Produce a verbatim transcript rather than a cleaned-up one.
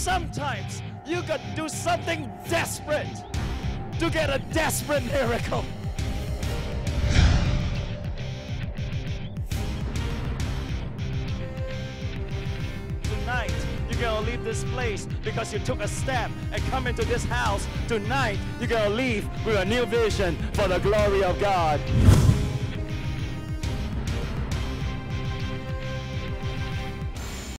sometimes you got to do something desperate to get a desperate miracle. Tonight, you're going to leave this place because you took a step and come into this house. Tonight, you're going to leave with a new vision for the glory of God.